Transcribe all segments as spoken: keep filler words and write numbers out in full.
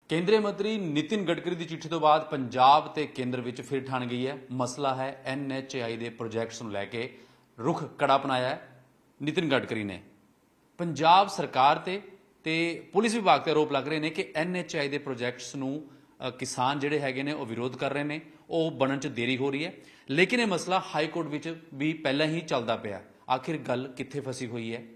ਕੇਂਦਰੀ ਮੰਤਰੀ ਨਿਤਿਨ ਗਡਕਰੀ ਦੀ ਚਿੱਠੀ ਤੋਂ ਬਾਅਦ ਪੰਜਾਬ ਤੇ ਕੇਂਦਰ ਵਿੱਚ ਫਿਰ ਠਣ ਗਈ ਹੈ। ਮਸਲਾ ਹੈ ਐਨ ਐਚ ਆਈ ਦੇ ਪ੍ਰੋਜੈਕਟਸ ਨੂੰ ਲੈ ਕੇ ਰੁਖ ਕੜਾ ਅਪਣਾਇਆ ਹੈ ਨਿਤਿਨ ਗਡਕਰੀ ਨੇ। ਪੰਜਾਬ ਸਰਕਾਰ ਤੇ ਤੇ ਪੁਲਿਸ ਵਿਭਾਗ ਤੇ ਆਰੋਪ ਲੱਗ ਰਹੇ ਨੇ ਕਿ ਐਨ ਐਚ ਆਈ ਦੇ ਪ੍ਰੋਜੈਕਟਸ ਨੂੰ ਕਿਸਾਨ ਜਿਹੜੇ ਹੈਗੇ ਨੇ ਉਹ ਵਿਰੋਧ ਕਰ ਰਹੇ ਨੇ, ਉਹ ਬਣਨ 'ਚ ਦੇਰੀ ਹੋ ਰਹੀ ਹੈ। ਲੇਕਿਨ ਇਹ ਮਸਲਾ ਹਾਈ ਕੋਰਟ ਵਿੱਚ ਵੀ ਪਹਿਲਾਂ ਹੀ ਚੱਲਦਾ ਪਿਆ। ਆਖਿਰ ਗੱਲ ਕਿੱਥੇ ਫਸੀ ਹੋਈ ਹੈ,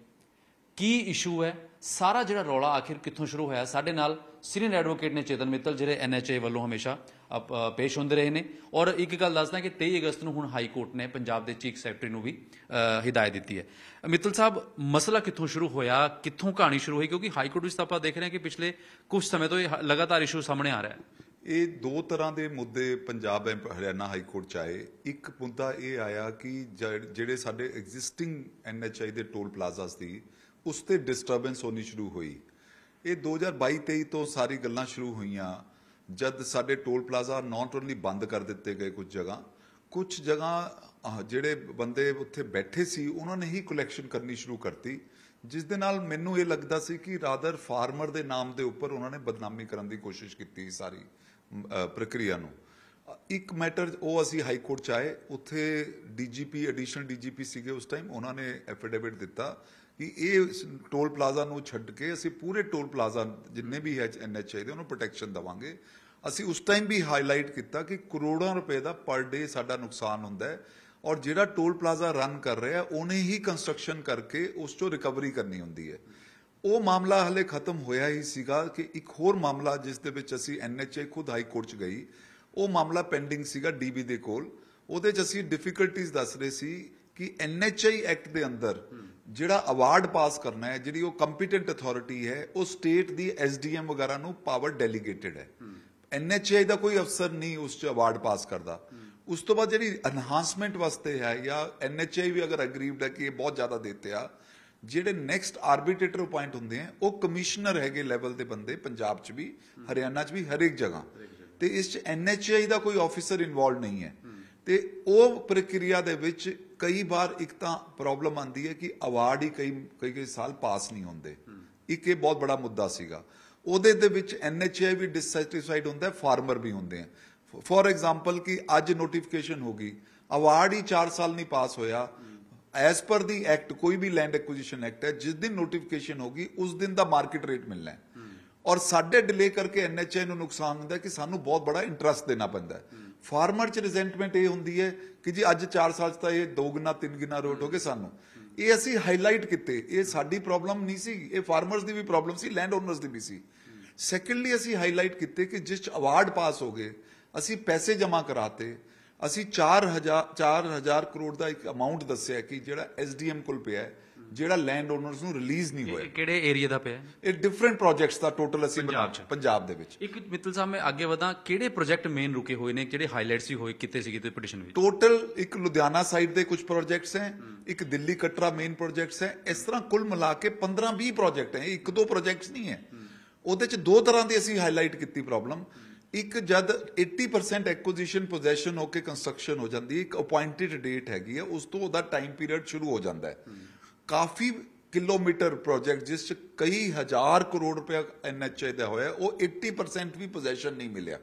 ਕੀ ਇਸ਼ੂ ਹੈ, ਸਾਰਾ ਜਿਹੜਾ ਰੌਲਾ ਆਖਿਰ ਕਿੱਥੋਂ ਸ਼ੁਰੂ ਹੋਇਆ? ਸਾਡੇ ਨਾਲ ਸੀਨੀਅਰ ਐਡਵੋਕੇਟ ਨੇ ਚੇਤਨ ਮਿੱਤਲ, ਜਿਹੜੇ ਐਨ ਐਚ ਆਈ ਵੱਲੋਂ ਹਮੇਸ਼ਾ ਪੇਸ਼ ਹੁੰਦੇ ਰਹੇ ਨੇ। ਔਰ ਇੱਕ ਗੱਲ ਦੱਸਦਾ ਕਿ ਤੇਈ ਅਗਸਤ ਨੂੰ ਹੁਣ ਹਾਈ ਕੋਰਟ ਨੇ ਪੰਜਾਬ ਦੇ ਚੀਫ ਸੈਕਟਰੀ ਨੂੰ ਵੀ ਹਿਦਾਇਤ ਦਿੱਤੀ ਹੈ। ਮਿੱਤਲ ਸਾਹਿਬ, ਮਸਲਾ ਕਿੱਥੋਂ ਸ਼ੁਰੂ ਹੋਇਆ, ਕਿੱਥੋਂ ਕਹਾਣੀ ਸ਼ੁਰੂ ਹੋਈ? ਕਿਉਂਕਿ ਹਾਈ ਕੋਰਟ ਵਿੱਚ ਤਾਂ ਆਪਾਂ ਦੇਖ ਰਹੇ ਹਾਂ ਕਿ ਪਿਛਲੇ ਕੁਝ ਸਮੇਂ ਤੋਂ ਇਹ ਲਗਾਤਾਰ ਇਸ਼ੂ ਸਾਹਮਣੇ ਆ ਰਿਹਾ ਹੈ। ਇਹ ਦੋ ਤਰ੍ਹਾਂ ਦੇ ਮੁੱਦੇ ਪੰਜਾਬ ਹਰਿਆਣਾ ਹਾਈ ਕੋਰਟ 'ਚ ਆਏ। ਇੱਕ ਮੁੱਦਾ ਇਹ ਆਇਆ ਕਿ ਜਿਹੜੇ ਸਾਡੇ ਐਗਜ਼ਿਸਟਿੰਗ ਐਨ ਐਚ ਆਈ ਦੇ ਟੋਲ ਪਲਾਜ਼ਾਸ ਦੀ ਉਸ ਤੇ ਡਿਸਟਰਬੈਂਸ ਹੋਣੀ ਸ਼ੁਰੂ ਹੋਈ। ਇਹ ਦੋ ਹਜ਼ਾਰ ਬਾਈ ਤੇਈ ਤੋਂ ਸਾਰੀ ਗੱਲਾਂ ਸ਼ੁਰੂ ਹੋਈਆਂ, ਜਦ ਸਾਡੇ ਟੋਲ ਪਲਾਜ਼ਾ ਨਾਟ ਓਨਲੀ ਬੰਦ ਕਰ ਦਿੱਤੇ ਗਏ, ਕੁਝ ਜਗ੍ਹਾ ਕੁਝ ਜਗ੍ਹਾ ਜਿਹੜੇ ਬੰਦੇ ਉੱਥੇ ਬੈਠੇ ਸੀ ਉਹਨਾਂ ਨੇ ਹੀ ਕਲੈਕਸ਼ਨ ਕਰਨੀ ਸ਼ੁਰੂ ਕਰਤੀ, ਜਿਸ ਦੇ ਨਾਲ ਮੈਨੂੰ ਇਹ ਲੱਗਦਾ ਸੀ ਕਿ ਰਾਦਰ ਫਾਰਮਰ ਦੇ ਨਾਮ ਦੇ ਉੱਪਰ ਉਹਨਾਂ ਨੇ ਬਦਨਾਮੀ ਕਰਨ ਦੀ ਕੋਸ਼ਿਸ਼ ਕੀਤੀ ਸਾਰੀ ਪ੍ਰਕਿਰਿਆ ਨੂੰ। ਇੱਕ ਮੈਟਰ ਉਹ ਅਸੀਂ ਹਾਈ ਕੋਰਟ 'ਚ ਆਏ, ਉੱਥੇ ਡੀ ਜੀ ਪੀ ਐਡੀਸ਼ਨਲ ਡੀ ਜੀ ਪੀ ਸੀਗੇ ਉਸ ਟਾਈਮ, ਉਹਨਾਂ ਨੇ ਐਫੀਡੇਵਿਟ ਦਿੱਤਾ ਕਿ ਇਹ ਟੋਲ ਪਲਾਜ਼ਾ ਨੂੰ ਛੱਡ ਕੇ ਅਸੀਂ ਪੂਰੇ ਟੋਲ ਪਲਾਜ਼ਾ ਜਿੰਨੇ ਵੀ ਹੈ ਐਨ ਐਚ ਆਈ ਦੇ ਉਹਨੂੰ ਪ੍ਰੋਟੈਕਸ਼ਨ ਦੇਵਾਂਗੇ। ਅਸੀਂ ਉਸ ਟਾਈਮ ਵੀ ਹਾਈਲਾਈਟ ਕੀਤਾ ਕਿ ਕਰੋੜਾਂ ਰੁਪਏ ਦਾ ਪਰ ਡੇ ਸਾਡਾ ਨੁਕਸਾਨ ਹੁੰਦਾ ਹੈ, ਔਰ ਜਿਹੜਾ ਟੋਲ ਪਲਾਜ਼ਾ ਰਨ ਕਰ ਰਿਹਾ ਉਹਨੇ ਹੀ ਕੰਸਟਰਕਸ਼ਨ ਕਰਕੇ ਉਸ ਤੋਂ ਰਿਕਵਰੀ ਕਰਨੀ ਹੁੰਦੀ ਹੈ। ਉਹ ਮਾਮਲਾ ਹਲੇ ਖਤਮ ਹੋਇਆ ਹੀ ਸੀਗਾ ਕਿ ਇੱਕ ਹੋਰ ਮਾਮਲਾ ਜਿਸ ਦੇ ਵਿੱਚ ਅਸੀਂ ਐਨ ਐਚ ਆਈ ਖੁਦ ਹਾਈ ਕੋਰਟ 'ਚ ਗਈ, ਉਹ ਮਾਮਲਾ ਪੈਂਡਿੰਗ ਸੀਗਾ ਡੀ ਬੀ ਦੇ ਕੋਲ। ਉਹਦੇ 'ਚ ਅਸੀਂ ਡਿਫਿਕਲਟੀਜ਼ ਦੱਸ ਰਹੇ ਸੀ ਕਿ ਐਨ ਐਚ ਆਈ ਐਕਟ ਦੇ ਅੰਦਰ ਜਿਹੜਾ ਅਵਾਰਡ ਪਾਸ ਕਰਨਾ ਹੈ, ਜਿਹੜੀ ਉਹ ਕੰਪੀਟੈਂਟ ਅਥਾਰਟੀ ਹੈ, ਉਹ ਸਟੇਟ ਦੀ ਐਸ ਡੀ ਐਮ ਵਗੈਰਾ ਨੂੰ ਪਾਵਰ ਡੈਲੀਗੇਟਡ ਹੈ। ਐਨ ਐਚ ਆਈ ਦਾ ਕੋਈ ਅਫਸਰ ਨਹੀਂ ਉਸ 'ਚ ਅਵਾਰਡ ਪਾਸ ਕਰਦਾ। ਉਸ ਤੋਂ ਬਾਅਦ ਜਿਹੜੀ ਐਨਹਾਂਸਮੈਂਟ ਵਾਸਤੇ ਹੈ, ਜਾਂ ਐਨ ਐਚ ਆਈ ਵੀ ਅਗਰ ਅਗਰੀਵਡ ਹੈ ਕਿ ਇਹ ਬਹੁਤ ਜ਼ਿਆਦਾ ਦੇਤੇ ਆ, ਜਿਹੜੇ ਨੈਕਸਟ ਆਰਬੀਟ੍ਰੇਟਰ ਅਪਾਇੰਟ ਹੁੰਦੇ ਆ ਉਹ ਕਮਿਸ਼ਨਰ ਹੈਗੇ ਲੈਵਲ ਦੇ ਬੰਦੇ, ਪੰਜਾਬ 'ਚ ਵੀ, ਹਰਿਆਣਾ 'ਚ ਵੀ, ਹਰੇਕ ਜਗ੍ਹਾ। ਤੇ ਇਸ 'ਚ ਐਨ ਐਚ ਆਈ ਦਾ ਕੋਈ ਆਫਿਸਰ ਇਨਵੋਲਵ ਨਹੀਂ ਹੈ। ਤੇ ਉਹ ਪ੍ਰਕਿਰਿਆ ਦੇ ਵਿੱਚ ਕਈ ਵਾਰ ਇੱਕ ਤਾਂ ਪ੍ਰੋਬਲਮ ਆਉਂਦੀ ਹੈ ਕਿ ਅਵਾਰਡ ਹੀ ਕਈ ਕਈ ਕਈ ਸਾਲ ਪਾਸ ਨਹੀਂ ਹੁੰਦੇ। ਇੱਕ ਇਹ ਬਹੁਤ ਬੜਾ ਮੁੱਦਾ ਸੀਗਾ। ਉਹਦੇ ਦੇ ਵਿੱਚ ਐਨ ਐਚ ਆਈ ਵੀ ਡਿਸਸੈਟੀਸਫਾਈਡ ਹੁੰਦਾ, ਫਾਰਮਰ ਵੀ ਹੁੰਦੇ ਆ। ਫੋਰ ਐਗਜ਼ਾਮਪਲ ਕਿ ਅੱਜ ਨੋਟੀਫਿਕੇਸ਼ਨ ਹੋ ਗਈ, ਅਵਾਰਡ ਹੀ ਚਾਰ ਸਾਲ ਨਹੀਂ ਪਾਸ ਹੋਇਆ। ਐਜ਼ ਪਰ ਦੀ ਐਕਟ, ਕੋਈ ਵੀ ਲੈਂਡ ਐਕੁਜੀਸ਼ਨ ਐਕਟ ਹੈ, ਜਿਸ ਦਿਨ ਨੋਟੀਫਿਕੇਸ਼ਨ ਹੋਗੀ ਉਸ ਦਿਨ ਦਾ ਮਾਰਕੀਟ ਰੇਟ ਮਿਲਣਾ ਹੈ। ਔਰ ਸਾਡੇ ਡਿਲੇ ਕਰਕੇ ਐਨ ਐਚ ਆਈ ਨੂੰ ਨੁਕਸਾਨ ਹੁੰਦਾ ਕਿ ਸਾਨੂੰ ਬਹੁਤ ਬੜਾ ਇੰਟਰਸਟ ਦੇਣਾ ਪੈਂਦਾ ਹੈ। ਫਾਰਮਰ 'ਚ ਰਿਜ਼ੈਂਟਮੈਂਟ ਇਹ ਹੁੰਦੀ ਹੈ ਕਿ ਜੀ ਅੱਜ ਚਾਰ ਸਾਲ 'ਚ ਤਾਂ ਇਹ ਦੋ ਗੁਣਾ ਤਿੰਨ ਗੁਣਾ ਰੇਟ ਹੋ ਗਏ ਸਾਨੂੰ। ਇਹ ਅਸੀਂ ਹਾਈਲਾਈਟ ਕੀਤੇ, ਇਹ ਸਾਡੀ ਪ੍ਰੋਬਲਮ ਨਹੀਂ ਸੀ, ਇਹ ਫਾਰਮਰਸ ਦੀ ਵੀ ਪ੍ਰੋਬਲਮ ਸੀ, ਲੈਂਡ ਓਨਰਸ ਦੀ ਵੀ ਸੀ। ਸੈਕੰਡਲੀ ਅਸੀਂ ਹਾਈਲਾਈਟ ਕੀਤੇ ਕਿ ਜਿਸ 'ਚ ਅਵਾਰਡ ਪਾਸ ਹੋ ਗਏ, ਅਸੀਂ ਪੈਸੇ ਜਮ੍ਹਾਂ ਕਰਾਤੇ। ਅਸੀਂ ਚਾਰ ਹਜ਼ਾਰ ਚਾਰ ਹਜ਼ਾਰ ਕਰੋੜ ਦਾ ਇੱਕ ਅਮਾਊਂਟ ਦੱਸਿਆ ਕਿ ਜਿਹੜਾ ਐਸ ਡੀ ਐਮ ਕੋਲ ਪਿਆ ਹੈ, ਜਿਹੜਾ ਲੈਂਡ ਓਨਰਸ ਨੂੰ ਰਿਲੀਜ਼ ਨਹੀਂ ਹੋਇਆ। ਕਿਹੜੇ ਏਰੀਆ ਦਾ ਪਿਆ? ਇਹ ਡਿਫਰੈਂਟ ਪ੍ਰੋਜੈਕਟਸ ਦਾ ਟੋਟਲ ਅਸੀਂ ਪੰਜਾਬ ਦੇ ਵਿੱਚ। ਇੱਕ ਮਿੱਤਲ ਸਾਹਿਬ, ਮੈਂ ਅੱਗੇ ਵਧਾਂ, ਕਿਹੜੇ ਪ੍ਰੋਜੈਕਟ ਮੇਨ ਰੁਕੇ ਹੋਏ ਨੇ, ਜਿਹੜੇ ਹਾਈਲਾਈਟਸ ਹੀ ਹੋਏ ਕਿਤੇ ਸੀਗੇ ਤੇ ਪਟੀਸ਼ਨ ਵਿੱਚ? ਟੋਟਲ ਇੱਕ ਲੁਧਿਆਣਾ ਸਾਈਡ ਦੇ ਕੁਝ ਪ੍ਰੋਜੈਕਟਸ ਹੈ, ਇੱਕ ਦਿੱਲੀ ਕਟਰਾ ਮੇਨ ਪ੍ਰੋਜੈਕਟਸ ਹੈ। ਇਸ ਤਰ੍ਹਾਂ ਕੁੱਲ ਮਿਲਾ ਕੇ ਪੰਦਰਾਂ ਵੀਹ ਪ੍ਰੋਜੈਕਟ ਹੈ, ਇੱਕ ਦੋ ਪ੍ਰੋਜੈਕਟਸ ਨਹੀਂ ਹੈ। ਉਹਦੇ 'ਚ ਦੋ ਤਰ੍ਹਾਂ ਦੀ ਅਸੀਂ ਹਾਈਲਾਈਟ ਕੀਤੀ ਪ੍ਰੋਬਲਮ। ਇੱਕ ਜਦ ਅੱਸੀ ਪਰਸੈਂਟ ਐਕੁਜੀਸ਼ਨ ਪੋਜੈਸ਼ਨ ਹੋ ਕੇ ਕੰਸਟਰਕਸ਼ਨ ਹੋ ਜਾਂਦੀ ਹੈ, ਇੱਕ ਅਪਾਇੰਟਡ ਡੇਟ ਹੈਗੀ ਹੈ, ਉਸ ਤੋਂ ਉਹਦਾ ਟਾਈਮ ਪੀਰੀਅਡ ਸ਼ੁਰੂ ਹੋ ਜਾਂਦਾ ਹੈ। ਕਾਫੀ ਕਿਲੋਮੀਟਰ ਪ੍ਰੋਜੈਕਟ ਜਿਸ 'ਚ ਕਈ ਹਜ਼ਾਰ ਕਰੋੜ ਰੁਪਇਆ ਐਨ ਐਚ ਆਈ ਦਾ ਹੋਇਆ, ਉਹ ਅੱਸੀ ਪਰਸੈਂਟ ਵੀ ਪੋਜੈਸ਼ਨ ਨਹੀਂ ਮਿਲਿਆ।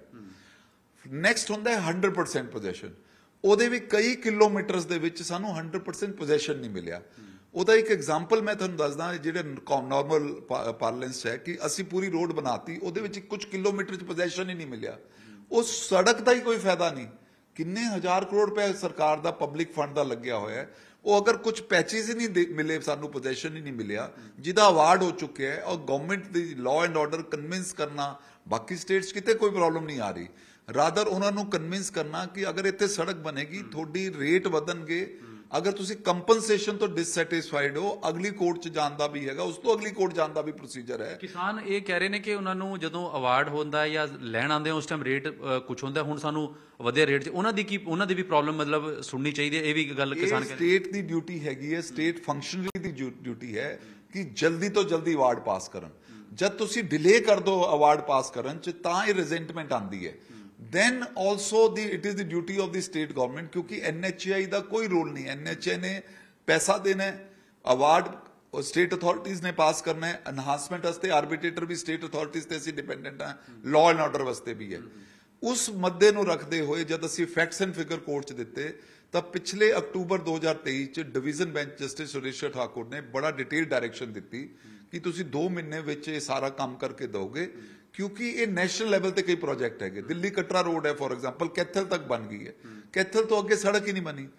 ਨੈਕਸਟ ਹੁੰਦਾ ਹੈ ਹੰਡਰਡ ਪਰਸੈਂਟ ਪੋਜੈਸ਼ਨ। ਉਹਦੇ ਵੀ ਕਈ ਕਿਲੋਮੀਟਰਸ ਦੇ ਵਿੱਚ ਸਾਨੂੰ ਹੰਡਰਡ ਪਰਸੈਂਟ ਪੋਜੈਸ਼ਨ ਨਹੀਂ ਮਿਲਿਆ। ਉਹਦਾ ਇੱਕ ਐਗਜ਼ਾਮਪਲ ਮੈਂ ਤੁਹਾਨੂੰ ਦੱਸਦਾ, ਜਿਹੜੇ ਨਾਰਮਲ ਪਾਰਲੈਂਸ ਹੈ ਕਿ ਅਸੀਂ ਪੂਰੀ ਰੋਡ ਬਣਾਤੀ, ਉਹਦੇ ਵਿੱਚ ਕੁਝ ਕਿਲੋਮੀਟਰ 'ਚ ਪੋਜੈਸ਼ਨ ਹੀ ਨਹੀਂ ਮਿਲਿਆ। ਉਸ ਸੜਕ ਦਾ ਹੀ ਕੋਈ ਫਾਇਦਾ ਨਹੀਂ। ਕਿੰਨੇ ਹਜ਼ਾਰ ਕਰੋੜ ਰੁਪਏ ਸਰਕਾਰ ਦਾ ਪਬਲਿਕ ਫੰਡ ਦਾ ਲੱਗਿਆ ਹੋਇਆ ਹੈ, ਉਹ ਅਗਰ ਕੁਝ ਪੈਚਿਸ ਹੀ ਨਹੀਂ ਮਿਲੇ, ਸਾਨੂੰ ਪੋਜੈਸ਼ਨ ਹੀ ਨਹੀਂ ਮਿਲਿਆ, ਜਿਹਦਾ ਅਵਾਰਡ ਹੋ ਚੁੱਕਿਆ ਹੈ। ਔਰ ਗਵਰਨਮੈਂਟ ਦੀ ਲਾਅ ਐਂਡ ਆਰਡਰ ਕਨਵਿੰਸ ਕਰਨਾ, ਬਾਕੀ ਸਟੇਟਸ ਕਿਤੇ ਕੋਈ ਪ੍ਰੋਬਲਮ ਨਹੀਂ ਆ ਰਹੀ, ਰਾਦਰ ਉਹਨਾਂ ਨੂੰ ਕਨਵਿੰਸ ਕਰਨਾ ਕਿ ਅਗਰ ਇੱਥੇ ਸੜਕ ਬਣੇਗੀ, ਤੁਹਾਡੀ ਰੇਟ ਵਧਣਗੇ। ਅਗਰ ਤੁਸੀਂ ਕੰਪਨਸੇਸ਼ਨ ਤੋਂ ਡਿਸਸੈਟੀਸਫਾਈਡ ਹੋ, ਅਗਲੀ ਕੋਰਟ 'ਚ ਜਾਣ ਦਾ ਵੀ ਹੈਗਾ, ਉਸ ਤੋਂ ਅਗਲੀ ਕੋਰਟ ਜਾਣ ਦਾ ਵੀ ਪ੍ਰੋਸੀਜਰ ਹੈ। ਕਿਸਾਨ ਇਹ ਕਹਿ ਰਹੇ ਨੇ ਕਿ ਉਹਨਾਂ ਨੂੰ ਜਦੋਂ ਅਵਾਰਡ ਹੁੰਦਾ ਜਾਂ ਲੈਣ ਆਉਂਦੇ ਉਸ ਟਾਈਮ ਰੇਟ ਕੁਝ ਹੁੰਦਾ, ਹੁਣ ਸਾਨੂੰ ਵਧਿਆ ਰੇਟ 'ਚ ਉਹਨਾਂ ਦੀ ਕੀ ਉਹਨਾਂ ਦੀ ਵੀ ਪ੍ਰੋਬਲਮ ਮਤਲਬ ਸੁਣਨੀ ਚਾਹੀਦੀ ਹੈ। ਇਹ ਵੀ ਗੱਲ ਕਿਸਾਨ ਕਹਿੰਦੇ ਸਟੇਟ ਦੀ ਡਿਊਟੀ ਹੈਗੀ ਹੈ, ਸਟੇਟ ਫੰਕਸ਼ਨਰੀ ਦੀ ਡਿਊਟੀ ਹੈ ਕਿ ਜਲਦੀ ਤੋਂ ਜਲਦੀ ਅਵਾਰਡ ਪਾਸ ਕਰਨ। ਜਦ ਤੁਸੀਂ ਡਿਲੇ ਕਰ ਦੋ ਅਵਾਰਡ ਪਾਸ ਕਰਨ 'ਚ, ਤਾਂ ਇਹ ਰਿਜ਼ੈਂਟਮੈਂਟ ਆਉਂਦੀ ਹੈ। then also the it is the duty of the state government, क्योंकि एन एच आई ਦਾ ਕੋਈ ਰੋਲ ਨਹੀਂ। एन एच आई ਨੇ ਪੈਸਾ ਦੇਣਾ, ਅਵਾਰਡ ਸਟੇਟ ਅਥਾਰਟੀਜ਼ ਨੇ ਪਾਸ ਕਰਨਾ ਹੈ। ਐਨਹਾਂਸਮੈਂਟ ਵਾਸਤੇ ਆਰਬਿਟਰੇਟਰ ਵੀ ਸਟੇਟ ਅਥਾਰਟੀਜ਼ ਤੇ ਅਸੀਂ ਡਿਪੈਂਡੈਂਟ ਹਾਂ, ਲਾਅ ਐਂਡ ਆਰਡਰ ਵਾਸਤੇ ਵੀ ਹੈ। ਉਸ ਮੁੱਦੇ ਨੂੰ ਰੱਖਦੇ ਹੋਏ ਜਦ ਅਸੀਂ ਫੈਕਟਸ ਐਂਡ ਫਿਗਰ ਕੋਰਟ 'ਚ ਦਿੱਤੇ ਤਾਂ ਪਿਛਲੇ ਅਕਤੂਬਰ ਦੋ ਹਜ਼ਾਰ ਤੇਈ 'ਚ division bench justice Sureshwar Thakur ਨੇ ਬੜਾ ਡਿਟੇਲ ਡਾਇਰੈਕਸ਼ਨ ਦਿੱਤੀ ਕਿ ਤੁਸੀਂ ਦੋ ਮਹੀਨੇ ਵਿੱਚ ਇਹ ਸਾਰਾ ਕੰਮ ਕਰਕੇ ਦਿਓਗੇ, ਕਿਉਂਕਿ ਇਹ ਨੈਸ਼ਨਲ ਲੈਵਲ ਤੇ ਕਈ ਪ੍ਰੋਜੈਕਟ ਹੈਗੇ। ਦਿੱਲੀ ਕਟਰਾ ਰੋਡ ਹੈ ਫੋਰ ਐਗਜ਼ਾਮਪਲ, ਕੈਥਲ ਤੱਕ ਬਣ ਗਈ ਹੈ, ਕੈਥਲ ਤੋਂ ਅੱਗੇ ਸੜਕ ਹੀ ਨਹੀਂ ਬਣੀ।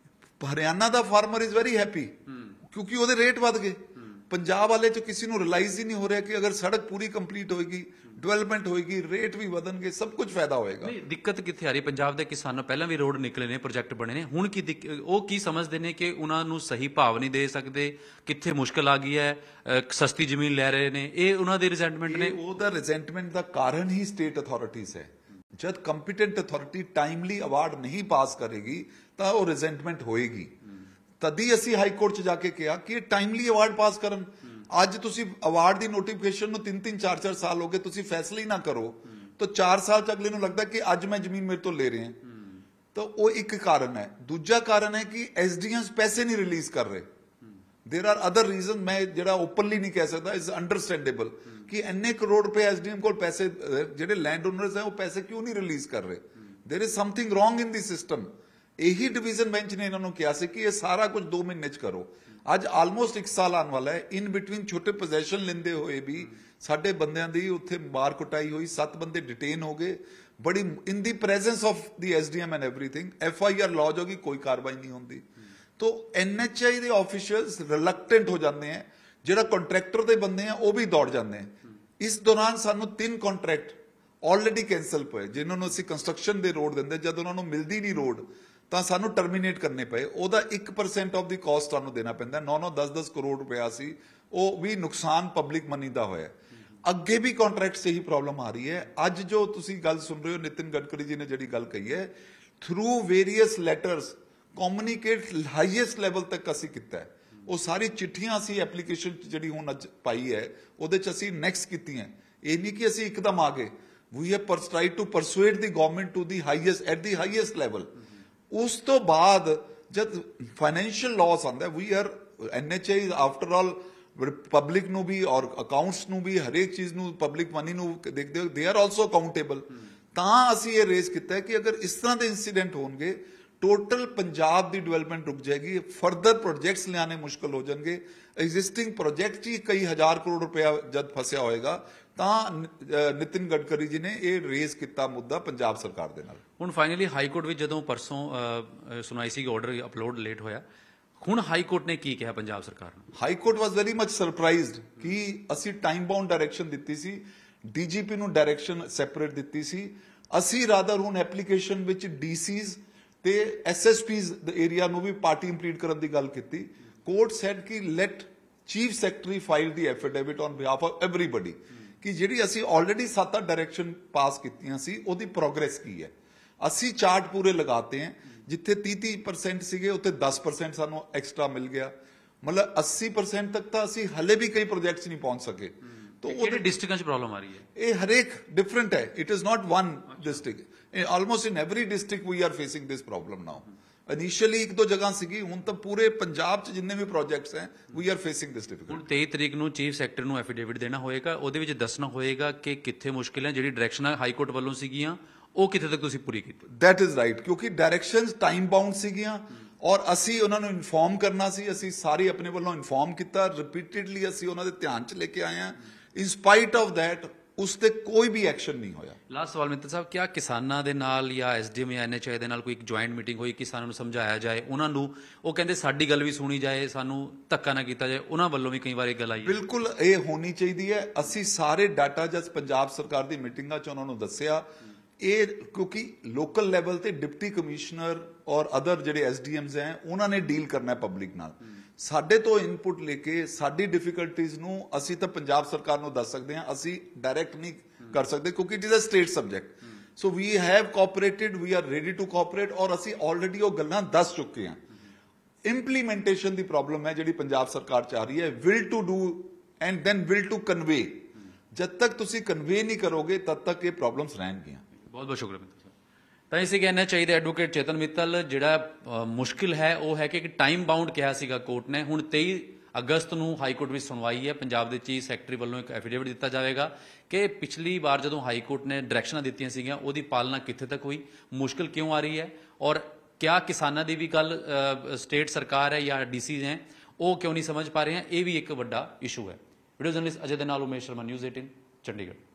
ਹਰਿਆਣਾ ਦਾ ਫਾਰਮਰ ਇਜ਼ ਵੈਰੀ ਹੈਪੀ ਕਿਉਂਕਿ ਉਹਦੇ ਰੇਟ ਵੱਧ ਗਏ। ਪੰਜਾਬ ਵਾਲੇ ਚ ਕਿਸੇ ਨੂੰ ਰਿਅਲਾਈਜ਼ ਹੀ ਨਹੀਂ ਹੋ ਰਿਹਾ ਕਿ ਅਗਰ ਸੜਕ ਪੂਰੀ ਕੰਪਲੀਟ ਹੋਏਗੀ, ਡਿਵੈਲਪਮੈਂਟ ਹੋਏਗੀ, ਰੇਟ ਵੀ ਵਧਣਗੇ, ਸਭ ਕੁਝ ਫਾਇਦਾ ਹੋਏਗਾ। ਨਹੀਂ, ਦਿੱਕਤ ਕਿੱਥੇ ਆ ਰਹੀ? ਪੰਜਾਬ ਦੇ ਕਿਸਾਨਾਂ ਪਹਿਲਾਂ ਵੀ ਰੋਡ ਨਿਕਲੇ ਨੇ, ਪ੍ਰੋਜੈਕਟ ਬਣੇ ਨੇ, ਹੁਣ ਕੀ ਦਿੱਕ- ਉਹ ਕੀ ਸਮਝਦੇ ਨੇ ਕਿ ਉਹਨਾਂ ਨੂੰ ਸਹੀ ਭਾਵ ਨਹੀਂ ਦੇ ਸਕਦੇ, ਕਿੱਥੇ ਮੁਸ਼ਕਲ ਆ ਗਈ ਹੈ, ਅ, ਸਸਤੀ ਜ਼ਮੀਨ ਲੈ ਰਹੇ ਨੇ, ਇਹ ਉਹਨਾਂ ਦੇ ਰਿਜ਼ੈਂਟਮੈਂਟ ਨੇ। ਉਹਦਾ ਰਿਜ਼ੈਂਟਮੈਂਟ ਦਾ ਕਾਰਨ ਹੀ ਸਟੇਟ ਅਥਾਰਟੀਜ਼ ਹੈ। ਜਦ ਕੰਪੀਟੈਂਟ ਅਥਾਰਟੀ ਟਾਈਮਲੀ ਅਵਾਰਡ ਨਹੀਂ ਪਾਸ ਕਰੇਗੀ ਤਾਂ ਉਹ ਰਿਜ਼ੈਂਟਮੈਂਟ ਹੋਏਗੀ। ਤਦੀ ਅਸੀਂ ਹਾਈ ਕੋਰਟ 'ਚ ਜਾ ਕੇ ਕਿਹਾ ਕਿ ਇਹ ਟਾਈਮਲੀ ਅਵਾਰਡ ਪਾਸ ਕਰਨ। ਅੱਜ ਤੁਸੀਂ ਅਵਾਰਡ ਦੀ ਨੋਟੀਫਿਕੇਸ਼ਨ ਨੂੰ ਤਿੰਨ ਤਿੰਨ ਚਾਰ ਚਾਰ ਸਾਲ ਹੋ ਗਏ, ਤੁਸੀਂ ਫੈਸਲਾ ਹੀ ਨਾ ਕਰੋ ਤਾਂ ਚਾਰ ਸਾਲ ਚ ਅਗਲੇ ਨੂੰ ਲੱਗਦਾ ਕਿ ਅੱਜ ਮੈਂ ਜ਼ਮੀਨ ਮੇਰੇ ਤੋਂ ਲੈ ਰਹੇ ਹਾਂ। ਤਾਂ ਉਹ ਇੱਕ ਕਾਰਨ ਹੈ। ਦੂਜਾ ਕਾਰਨ ਹੈ ਕਿ ਐਸਡੀਐਮਸ ਪੈਸੇ ਨਹੀਂ ਰਿਲੀਜ਼ ਕਰ ਰਹੇ। ਦੇਰ ਆਰ ਅਦਰ ਰੀਜ਼ਨ, ਮੈਂ ਜਿਹੜਾ ਓਪਨਲੀ ਨਹੀਂ ਕਹਿ ਸਕਦਾ, ਇਜ਼ ਅੰਡਰਸਟੈਂਡੇਬਲ ਕਿ ਇੰਨੇ ਕਰੋੜ ਰੁਪਏ ਐਸਡੀਐਮ ਕੋਲ ਪੈਸੇ, ਜਿਹੜੇ ਲੈਂਡ ਓਨਰਸ ਹੈ ਉਹ ਪੈਸੇ ਕਿਉਂ ਨਹੀਂ ਰਿਲੀਜ਼ ਕਰ ਰਹੇ। There is something wrong in the system. ਇਹੀ ਡਿਵੀਜ਼ਨ ਬੈਂਚ ਨੇ ਇਹਨਾਂ ਨੂੰ ਕਿਹਾ ਸੀ ਕਿ ਇਹ ਸਾਰਾ ਕੁਝ ਦੋ ਮਹੀਨੇ ਚ ਕਰੋ। ਅੱਜ ਆਲਮੋਸਟ ਇੱਕ ਸਾਲ ਆਉਣ ਵਾਲਾ ਹੈ। ਇਨ ਬਿਟਵੀਨ ਛੋਟੇ ਪੋਜੈਸ਼ਨ ਲੈਂਦੇ ਹੋਏ ਵੀ ਸਾਡੇ ਬੰਦਿਆਂ ਦੀ ਉੱਥੇ ਮਾਰ ਕੁਟਾਈ ਹੋਈ, ਸੱਤ ਬੰਦੇ ਡਿਟੇਨ ਹੋ ਗਏ, ਬੜੀ in the presence of the SDM and everything. F I R lodge ਹੋ ਗਈ, ਕੋਈ ਕਾਰਵਾਈ ਨਹੀਂ ਹੁੰਦੀ। तो एनएचआई ਦੇ ਆਫੀਸ਼ੀਅਲਸ ਰਿਲੈਕਟੈਂਟ ਹੋ ਜਾਂਦੇ ਆ, ਜਿਹੜਾ ਕੰਟਰੈਕਟਰ ਦੇ ਬੰਦੇ ਆ ਉਹ ਵੀ ਦੌੜ ਜਾਂਦੇ ਆ। ਇਸ ਦੌਰਾਨ ਸਾਨੂੰ ਤਿੰਨ ਕੰਟਰੈਕਟ ਆਲਰੇਡੀ ਕੈਂਸਲ ਪਏ, ਜਿਨ੍ਹਾਂ ਨੂੰ ਅਸੀਂ ਕੰਸਟਰਕਸ਼ਨ ਦੇ ਰੋਡ ਦਿੰਦੇ, ਜਦ ਉਹਨਾਂ ਨੂੰ ਮਿਲਦੀ ਨਹੀਂ ਰੋਡ ਤਾਂ ਸਾਨੂੰ ਟਰਮੀਨੇਟ ਕਰਨੇ ਪਏ। ਉਹਦਾ ਇੱਕ ਪਰਸੈਂਟ ਆਫ ਦੀ ਕਾਸਟ ਸਾਨੂੰ ਦੇਣਾ ਪੈਂਦਾ। ਨੌ ਨੌ ਦਸ ਦਸ ਕਰੋੜ ਰੁਪਇਆ ਸੀ, ਉਹ ਵੀ ਨੁਕਸਾਨ ਪਬਲਿਕ ਮਨੀ ਦਾ ਹੋਇਆ। ਅੱਗੇ ਵੀ ਕੰਟਰੈਕਟ ਸੇ ਹੀ ਪ੍ਰੋਬਲਮ ਆ ਰਹੀ ਹੈ। ਅੱਜ ਜੋ ਤੁਸੀਂ ਗੱਲ ਸੁਣ ਰਹੇ ਹੋ, ਨਿਤਿਨ ਗਡਕਰੀ ਜੀ ਨੇ ਜਿਹੜੀ ਗੱਲ ਕਹੀ ਹੈ, through various letters communicate highest level ਤੱਕ ਅਸੀਂ ਕੀਤਾ ਹੈ। ਉਹ ਸਾਰੀ ਚਿੱਠੀਆਂ ਅਸੀਂ ਐਪਲੀਕੇਸ਼ਨ ਜਿਹੜੀ ਹੁਣ ਅੱਜ ਪਾਈ ਹੈ ਉਹਦੇ ਚ ਅਸੀਂ ਨੈਕਸਟ ਕੀਤੀਆਂ। ਇਹ ਨਹੀਂ ਕਿ ਅਸੀਂ ਇੱਕਦਮ ਆ ਗਏ। We have tried to persuade the government to the highest at the highest level. ਉਸ ਤੋਂ ਬਾਅਦ ਜਦ ਫਾਈਨੈਂਸ਼ੀਅਲ ਲਾਸ ਆਉਂਦਾ, we are NHI after all public ਨੂੰ ਵੀ ਔਰ ਅਕਾਊਂਟਸ ਨੂੰ ਵੀ, ਹਰੇਕ ਚੀਜ਼ ਨੂੰ, ਪਬਲਿਕ ਮਨੀ ਨੂੰ ਦੇਖਦੇ ਹੋ, ਦੇ ਆਰ ਆਲਸੋ ਅਕਾਊਂਟੇਬਲ। ਤਾਂ ਅਸੀਂ ਇਹ ਰੇਜ਼ ਕੀਤਾ ਕਿ ਅਗਰ ਇਸ ਤਰ੍ਹਾਂ ਦੇ ਇੰਸੀਡੈਂਟ ਹੋਣਗੇ, ਟੋਟਲ ਪੰਜਾਬ ਦੀ ਡਿਵੈਲਪਮੈਂਟ ਰੁਕ ਜਾਏਗੀ, ਫਰਦਰ ਪ੍ਰੋਜੈਕਟਸ ਲਿਆਣੇ ਮੁਸ਼ਕਲ ਹੋ ਜਾਣਗੇ। ਐਗਜ਼ਿਸਟਿੰਗ ਪ੍ਰੋਜੈਕਟ ਹੀ ਕਈ ਹਜ਼ਾਰ ਕਰੋੜ ਰੁਪਇਆ ਜਦ ਫਸਿਆ ਹੋਏਗਾ, ਤਾਂ ਨਿਤਿਨ ਗਡਕਰੀ ਜੀ ਨੇ ਇਹ ਰੇਜ਼ ਕੀਤਾ ਮੁੱਦਾ ਪੰਜਾਬ ਸਰਕਾਰ ਦੇ ਨਾਲ। ਹੁਣ ਫਾਈਨਲੀ ਹਾਈ ਕੋਰਟ ਵਿੱਚ ਜਦੋਂ ਪਰਸੋਂ ਸੁਣਾਈ ਸੀ ਆਰਡਰ ਅਪਲੋਡ ਲੇਟ ਹੋਇਆ, ਹੁਣ ਹਾਈ ਕੋਰਟ ਨੇ ਕੀ ਕਿਹਾ ਪੰਜਾਬ ਸਰਕਾਰ ਨੂੰ? High court was very much surprised ਕਿ ਅਸੀਂ ਟਾਈਮ ਬਾਉਂਡ ਡਾਇਰੈਕਸ਼ਨ ਦਿੱਤੀ ਸੀ, ਡੀਜੀਪੀ ਨੂੰ ਡਾਇਰੈਕਸ਼ਨ ਸੈਪਰੇਟ ਦਿੱਤੀ ਸੀ। ਅਸੀਂ ਰਾਦਰ ਹੁਣ ਐਪਲੀਕੇਸ਼ਨ ਵਿੱਚ ਡੀਸੀਜ਼ ਤੇ ਐਸਐਸਪੀਜ਼ ਏਰੀਆ ਨੂੰ ਵੀ ਪਾਰਟੀ ਇੰਪਲੀਡ ਕਰਨ ਦੀ ਗੱਲ ਕੀਤੀ। ਕੋਰਟ ਸੈਡ ਕਿ ਲੈਟ ਚੀਫ ਸੈਕਟਰੀ ਫਾਈਲ ਦੀ affidavit on behalf of everybody, ਕਿ ਜਿਹੜੀ ਅਸੀਂ ਆਲਰੇਡੀ ਸੱਤ ਅੱਠ ਡਾਇਰੈਕਸ਼ਨ ਪਾਸ ਕੀਤੀਆਂ ਸੀ ਉਹਦੀ ਪ੍ਰੋਗਰੈਸ ਕੀ ਹੈ। ਅਸੀਂ ਚਾਰਟ ਪੂਰੇ ਲਗਾਤੇ हैं, ਜਿੱਥੇ ਤੀਹ ਤੀਹ ਪਰਸੈਂਟ ਸੀਗੇ ਉੱਥੇ ਦਸ ਪਰਸੈਂਟ ਸਾਨੂੰ ਐਕਸਟਰਾ ਮਿਲ ਗਿਆ। ਮਤਲਬ ਅੱਸੀ ਪਰਸੈਂਟ ਤੱਕ ਤਾਂ ਅਸੀਂ ਹਲੇ ਵੀ ਕਈ ਪ੍ਰੋਜੈਕਟਸ ਨਹੀਂ ਪਹੁੰਚ ਸਕੇ। तो किहड़े डिस्ट्रिक्टां च प्रॉब्लम आ रही है? ਇਹ ਹਰੇਕ ਡਿਫਰੈਂਟ ਹੈ। It is not one district. Almost in every district we are facing this problem now. Initially ਇੱਕ ਦੋ ਜਗ੍ਹਾ ਸੀਗੀ, ਹੁਣ ਤਾਂ ਪੂਰੇ ਪੰਜਾਬ ਚ ਜਿੰਨੇ ਵੀ ਪ੍ਰੋਜੈਕਟਸ ਹੈ ਵੀ ਆਰ ਫੇਸਿੰਗ ਦਿਸ ਹੁਣ ਡਿਫਿਕਲਟੀ। ਤੇਈ ਤਰੀਕ ਨੂੰ ਚੀਫ ਸੈਕਟਰੀ ਨੂੰ ਐਫੀਡੇਵਿਟ ਦੇਣਾ ਹੋਏਗਾ, ਉਹਦੇ ਵਿੱਚ ਦੱਸਣਾ ਹੋਏਗਾ ਕਿ ਕਿੱਥੇ ਮੁਸ਼ਕਿਲ ਹੈ, ਜਿਹੜੀ ਡਾਇਰੈਕਸ਼ਨਾਂ ਹਾਈ ਕੋਰਟ ਵੱਲੋਂ ਸੀਗੀਆਂ ਉਹ ਕਿੱਥੇ ਤੱਕ ਤੁਸੀਂ ਪੂਰੀ ਕੀਤੀ। ਦੈਟ ਇਜ਼ ਰਾਈਟ, ਕਿਉਂਕਿ ਡਾਇਰੈਕਸ਼ਨਸ ਟਾਈਮ ਬਾਉਂਡ ਸੀਗੀਆਂ ਔਰ ਅਸੀਂ ਉਹਨਾਂ ਨੂੰ ਇਨਫੋਰਮ ਕਰਨਾ ਸੀ। ਅਸੀਂ ਸਾਰੇ ਆਪਣੇ ਵੱਲੋਂ ਇਨਫੋਰਮ ਕੀਤਾ, ਰਿਪੀਟਡਲੀ ਅਸੀਂ ਉਹਨਾਂ ਦੇ ਧਿਆਨ ਚ ਲੈ ਕੇ ਆਏ ਹਾਂ। ਇਨ ਸਪਾਈਟ ਆਫ ਦੈਟ ਉਸ ਤੇ ਕੋਈ ਵੀ ਐਕਸ਼ਨ ਨਹੀਂ ਹੋਇਆ। ਲਾਸਟ ਸਵਾਲ ਮਿੱਤਲ ਸਾਹਿਬ, ਕਿਆ ਕਿਸਾਨਾਂ ਦੇ ਨਾਲ ਜਾਂ ਐਸਡੀਐਮ ਜਾਂ ਐਨਐਚਆਈ ਦੇ ਨਾਲ ਕੋਈ ਇੱਕ ਜੁਆਇੰਟ ਮੀਟਿੰਗ ਹੋਈ, ਕਿਸਾਨਾਂ ਨੂੰ ਸਮਝਾਇਆ ਜਾਏ, ਉਹਨਾਂ ਨੂੰ ਉਹ ਕਹਿੰਦੇ ਸਾਡੀ ਗੱਲ ਵੀ ਸੁਣੀ ਜਾਏ, ਸਾਨੂੰ ਧੱਕਾ ਨਾ ਕੀਤਾ ਜਾਏ, ਉਹਨਾਂ ਵੱਲੋਂ ਵੀ ਕਈ ਵਾਰ ਇਹ ਗੱਲ ਆਈ ਹੈ? ਬਿਲਕੁਲ ਇਹ ਹੋਣੀ ਚਾਹੀਦੀ ਹੈ। ਅਸੀਂ ਸਾਰੇ ਡਾਟਾ ਜਦ ਪੰਜਾਬ ਸਰਕਾਰ ਦੀ ਮੀਟਿੰਗਾਂ ਚ ਉਹਨਾਂ ਨੂੰ ਦੱਸਿਆ। ਇਹ ਕਿਉਂਕਿ ਲੋਕਲ ਲੈਵਲ ਤੇ ਡਿਪਟੀ ਕਮਿਸ਼ਨਰ ਔਰ ਅਦਰ ਜਿਹੜੇ ਐਸਡੀਐਮਸ ਹੈ ਉਹਨਾਂ ਨੇ ਡੀਲ ਕਰਨਾ ਪਬਲਿਕ ਨਾਲ। ਸਾਡੇ ਤੋਂ ਇਨਪੁਟ ਲੈ ਕੇ ਸਾਡੀ ਡਿਫਿਕਲਟੀਜ਼ ਨੂੰ ਅਸੀਂ ਤਾਂ ਪੰਜਾਬ ਸਰਕਾਰ ਨੂੰ ਦੱਸ ਸਕਦੇ ਹਾਂ, ਅਸੀਂ ਡਾਇਰੈਕਟ ਨਹੀਂ ਕਰ ਸਕਦੇ ਕਿਉਂਕਿ it is a state subject. So we have cooperated, we are ready to cooperate ਔਰ ਅਸੀਂ ਆਲਰੇਡੀ ਉਹ ਗੱਲਾਂ ਦੱਸ ਚੁੱਕੇ ਹਾਂ। ਇੰਪਲੀਮੈਂਟੇਸ਼ਨ ਦੀ ਪ੍ਰੋਬਲਮ ਹੈ ਜਿਹੜੀ ਪੰਜਾਬ ਸਰਕਾਰ ਚ ਆ ਰਹੀ ਹੈ। Will to do and then will to convey. ਜਦ ਤੱਕ ਤੁਸੀਂ ਕਨਵੇ ਨਹੀਂ ਕਰੋਗੇ ਤਦ ਤੱਕ ਇਹ ਪ੍ਰੋਬਲਮਸ ਰਹਿਣਗੀਆਂ। ਬਹੁਤ ਬਹੁਤ ਸ਼ੁਕਰੀਆ ਮਿੱਤਲ ਸਾਹਿਬ। ਤਾਂ ਇਸੇ ਕਹਿਣਾ ਚਾਹੀਦਾ ਐਡਵੋਕੇਟ ਚੇਤਨ ਮਿੱਤਲ, ਜਿਹੜਾ ਮੁਸ਼ਕਿਲ ਹੈ ਉਹ ਹੈ ਕਿ ਟਾਈਮ ਬਾਉਂਡ ਕਿਹਾ ਸੀਗਾ ਕੋਰਟ ਨੇ, ਹੁਣ ਤੇਈ ਅਗਸਤ ਨੂੰ ਹਾਈ ਕੋਰਟ ਵਿੱਚ ਸੁਣਵਾਈ ਹੈ। ਪੰਜਾਬ ਦੇ ਚੀਫ ਸੈਕਟਰੀ ਵੱਲੋਂ ਇੱਕ ਐਫੀਡੇਵਿਟ ਦਿੱਤਾ ਜਾਵੇਗਾ ਕਿ ਪਿਛਲੀ ਵਾਰ ਜਦੋਂ ਹਾਈ ਕੋਰਟ ਨੇ ਡਾਇਰੈਕਸ਼ਨਾਂ ਦਿੱਤੀਆਂ ਸੀਗੀਆਂ ਉਹਦੀ ਪਾਲਣਾ ਕਿੱਥੇ ਤੱਕ ਹੋਈ, ਮੁਸ਼ਕਿਲ ਕਿਉਂ ਆ ਰਹੀ ਹੈ, ਔਰ ਕਿਆ ਕਿਸਾਨਾਂ ਦੀ ਵੀ ਗੱਲ ਸਟੇਟ ਸਰਕਾਰ ਹੈ ਜਾਂ ਡੀਸੀ ਹੈ ਉਹ ਕਿਉਂ ਨਹੀਂ ਸਮਝ ਪਾ ਰਹੇ हैं, ਇਹ ਵੀ ਇੱਕ ਵੱਡਾ ਇਸ਼ੂ ਹੈ। ਵੀਡੀਓ ਜਰਨਲਿਸਟ ਅਜੇ ਦੇ ਨਾਲ ਉਮੇਸ਼ ਸ਼ਰਮਾ, ਨਿਊਜ਼ ਅਠਾਰਾਂ ਚੰਡੀਗੜ੍ਹ।